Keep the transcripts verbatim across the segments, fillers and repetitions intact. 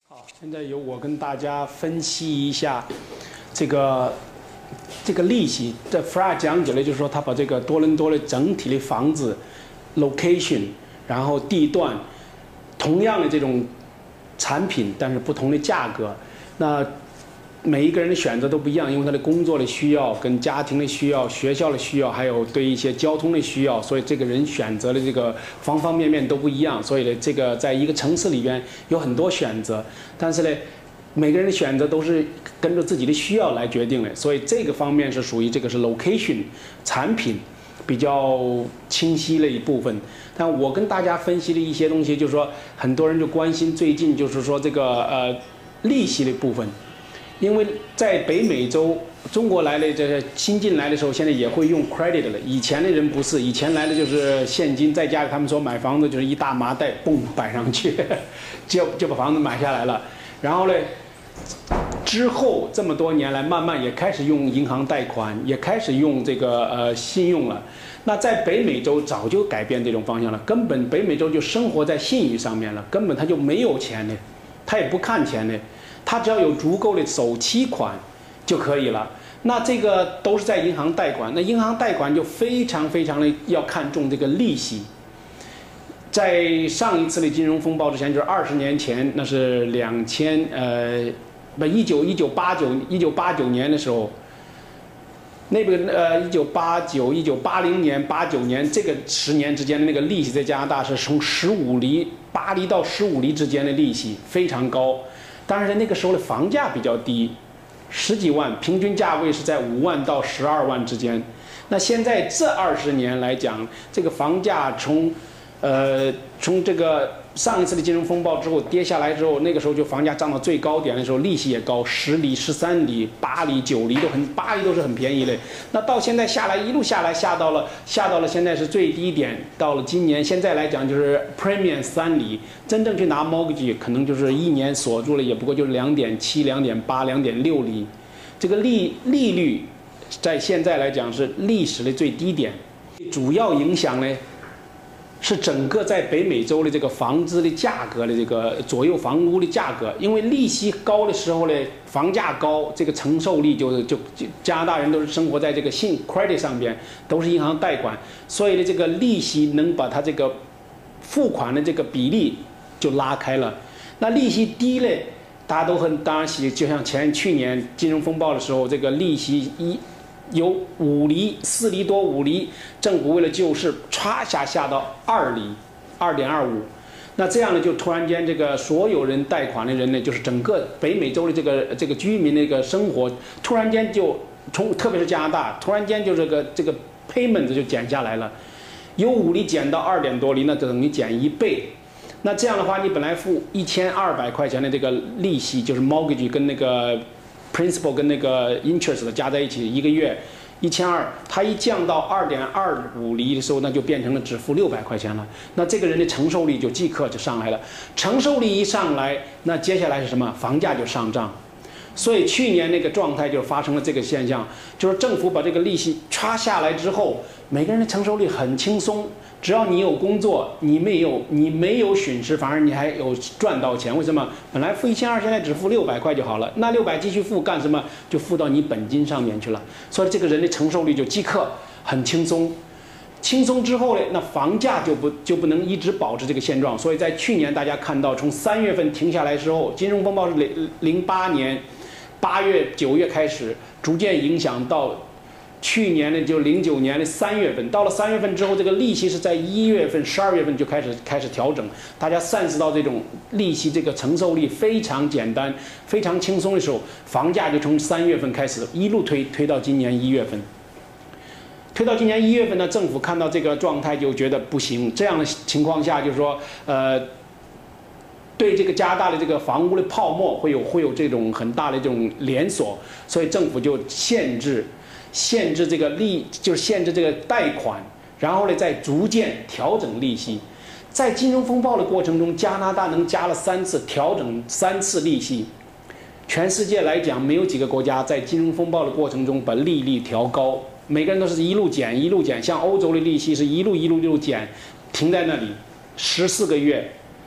好，现在由我跟大家分析一下这个这个利息。这 Fra 讲解了，就是说他把这个多伦多的整体的房子 location， 然后地段，同样的这种产品，但是不同的价格，那每一个人的选择都不一样，因为他的工作的需要、跟家庭的需要、学校的需要，还有对一些交通的需要，所以这个人选择的这个方方面面都不一样。所以呢，这个在一个城市里边有很多选择，但是呢，每个人的选择都是跟着自己的需要来决定的。所以这个方面是属于这个是 location 产品比较清晰的一部分。但我跟大家分析的一些东西，就是说很多人就关心最近就是说这个呃利息的部分。因为在北美洲，中国来的这些新进来的时候，现在也会用 credit 了。以前的人不是，以前来的就是现金，再加上他们说买房子就是一大麻袋，嘣摆上去，就就把房子买下来了。然后呢，之后这么多年来，慢慢也开始用银行贷款，也开始用这个呃信用了。那在北美洲早就改变这种方向了，根本北美洲就生活在信誉上面了，根本他就没有钱的，他也不看钱的。他只要有足够的首期款就可以了。那这个都是在银行贷款，那银行贷款就非常非常的要看重这个利息。在上一次的金融风暴之前，就是二十年前，那是两千呃不一九一九八九一九八九年的时候，那个呃一九八九一九八零年八九年这个十年之间的那个利息，在加拿大是从十五厘八厘到十五厘之间的利息非常高。当然，那个时候的房价比较低，十几万，平均价位是在五万到十二万之间。那现在这二十年来讲，这个房价从，呃，从这个上一次的金融风暴之后跌下来之后，那个时候就房价涨到最高点的时候，利息也高，十厘、十三厘、八厘、九厘都很，八厘都是很便宜的。那到现在下来，一路下来，下到了下到了现在是最低点，到了今年现在来讲就是 premium 三厘，真正去拿 mortgage 可能就是一年锁住了，也不过就是两点七、两点八、两点六厘，这个利利率在现在来讲是历史的最低点，主要影响呢。是整个在北美洲的这个房子的价格的这个左右房屋的价格，因为利息高的时候呢，房价高，这个承受力就就就加拿大人都是生活在这个信 credit 上边，都是银行贷款，所以呢，这个利息能把它这个付款的这个比例就拉开了。那利息低嘞，大家都很当然喜，就像前去年金融风暴的时候，这个利息一。由五厘、四厘多、五厘，政府为了救市，歘下下到二厘，二点二五。那这样呢，就突然间这个所有人贷款的人呢，就是整个北美洲的这个这个居民的一个生活，突然间就从特别是加拿大，突然间就这个这个 payment 就减下来了，由五厘减到二点多厘，那就等于减一倍。那这样的话，你本来付一千二百块钱的这个利息，就是 mortgage 跟那个。principal 跟那个 interest 的加在一起，一个月一千二，它一降到二点二五厘的时候，那就变成了只付六百块钱了。那这个人的承受力就即刻就上来了。承受力一上来，那接下来是什么？房价就上涨。所以去年那个状态就发生了这个现象，就是政府把这个利息歘下来之后，每个人的承受力很轻松。只要你有工作，你没有你没有损失，反而你还有赚到钱。为什么？本来付一千二，现在只付六百块就好了。那六百继续付干什么？就付到你本金上面去了。所以这个人的承受力就即刻很轻松。轻松之后呢，那房价就不就不能一直保持这个现状。所以在去年大家看到，从三月份停下来之后，金融风暴是零零八年八月九月开始，逐渐影响到。去年呢，就零九年的三月份，到了三月份之后，这个利息是在一月份、十二月份就开始开始调整。大家散识到这种利息这个承受力非常简单、非常轻松的时候，房价就从三月份开始一路推推到今年一月份。推到今年一月份呢，政府看到这个状态就觉得不行，这样的情况下就是说，呃。对这个加拿大的这个房屋的泡沫会有会有这种很大的这种连锁，所以政府就限制。限制这个利，就是限制这个贷款，然后呢，再逐渐调整利息。在金融风暴的过程中，加拿大能加了三次，调整三次利息。全世界来讲，没有几个国家在金融风暴的过程中把利率调高，每个人都是一路减一路减。像欧洲的利息是一路一路一路减，停在那里十四个月，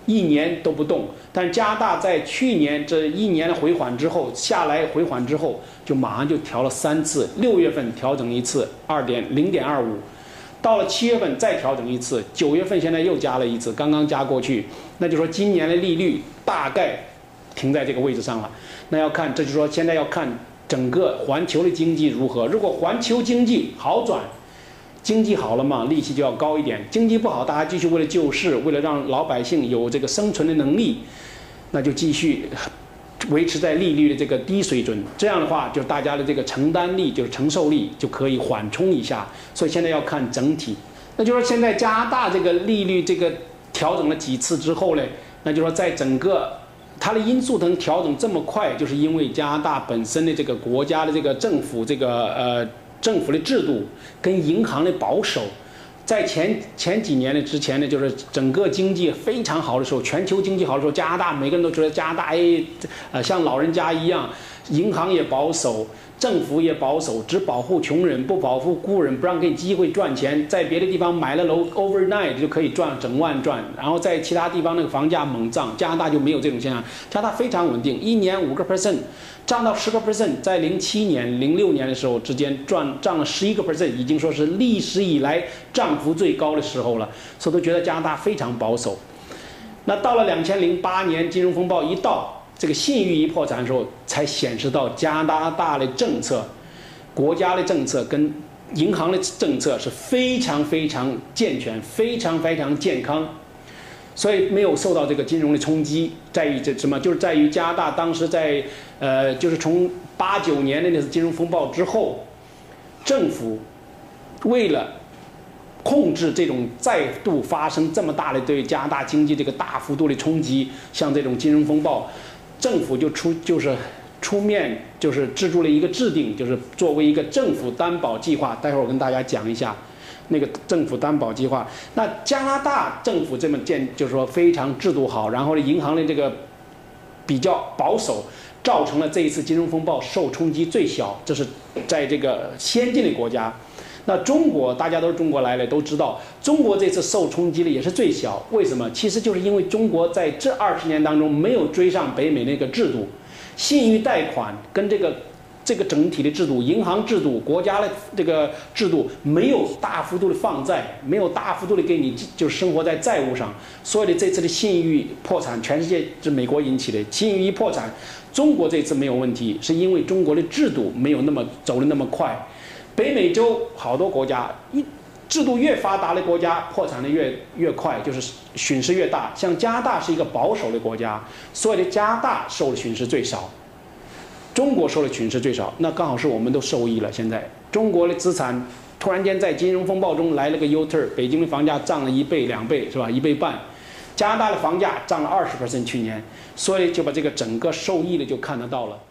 一年都不动。但是加拿大在去年这一年的回缓之后，下来回缓之后，就马上就调了三次，六月份调整一次，二点零点二五。到了七月份再调整一次，九月份现在又加了一次，刚刚加过去，那就说今年的利率大概停在这个位置上了。那要看，这就是说现在要看整个环球的经济如何。如果环球经济好转，经济好了嘛，利息就要高一点；经济不好，大家继续为了救市，为了让老百姓有这个生存的能力，那就继续维持在利率的这个低水准，这样的话，就大家的这个承担力，就是承受力就可以缓冲一下。所以现在要看整体，那就是说现在加拿大这个利率这个调整了几次之后呢，那就是说在整个它的因素能调整这么快，就是因为加拿大本身的这个国家的这个政府这个呃政府的制度跟银行的保守。在前前几年呢，之前呢，就是整个经济非常好的时候，全球经济好的时候，加拿大每个人都觉得加拿大哎，呃，像老人家一样，银行也保守，政府也保守，只保护穷人，不保护孤人，不让给你机会赚钱，在别的地方买了楼 overnight 就可以赚整万赚，然后在其他地方那个房价猛涨，加拿大就没有这种现象，加拿大非常稳定，一年五个 percent。涨到十个 percent， 在零七年、零六年的时候之间赚涨了十一个 percent， 已经说是历史以来涨幅最高的时候了，所以都觉得加拿大非常保守。那到了两千零八年金融风暴一到，这个信誉一破产的时候，才显示到加拿大的政策、国家的政策跟银行的政策是非常非常健全、非常非常健康。所以没有受到这个金融的冲击，在于这什么？就是在于加拿大当时在，呃，就是从八九年的那次金融风暴之后，政府为了控制这种再度发生这么大的对加拿大经济这个大幅度的冲击，像这种金融风暴，政府就出就是出面就是制出了一个制定，就是作为一个政府担保计划，待会儿我跟大家讲一下。那个政府担保计划，那加拿大政府这么建，就是说非常制度好，然后呢，银行的这个比较保守，造成了这一次金融风暴受冲击最小。这是在这个先进的国家。那中国大家都是中国来的，都知道中国这次受冲击的也是最小。为什么？其实就是因为中国在这二十年当中没有追上北美那个制度，信誉贷款跟这个。这个整体的制度，银行制度、国家的这个制度没有大幅度的放债，没有大幅度的给你就生活在债务上，所以的这次的信誉破产，全世界是美国引起的。信誉一破产，中国这次没有问题，是因为中国的制度没有那么走的那么快。北美洲好多国家一制度越发达的国家，破产的越越快，就是损失越大。像加拿大是一个保守的国家，所以的加拿大受的损失最少。中国受的损失最少，那刚好是我们都受益了。现在中国的资产突然间在金融风暴中来了个 U-turn， 北京的房价涨了一倍、两倍，是吧？一倍半。加拿大的房价涨了二十 percent， 去年，所以就把这个整个受益的就看得到了。